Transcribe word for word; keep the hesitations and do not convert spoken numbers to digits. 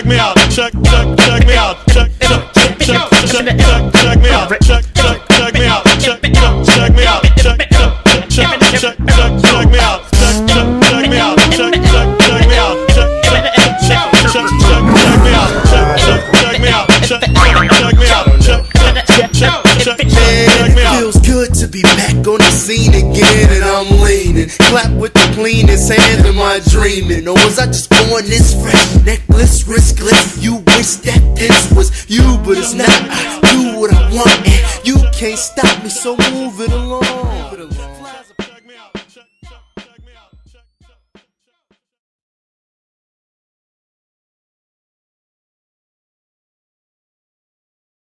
check me out, check, check, check me out, check, check, check, check, check, check, check me out, check, check, check me out, check, check, check me out, check, check, check, check, check, check me out, check, check, check me out, check, check, check me out, check, check, check, check, check me out, check, check, check me out, check, check, check me out, check, check, check, check, check me out. Feels good to be back on the scene again, and I'm leaning, clap with the cleanest hands. Am I dreaming, or was I just born this fresh? Necklace, wristless. You wish that this was you, but it's not. I do what I want, and you can't stop me. So move it along.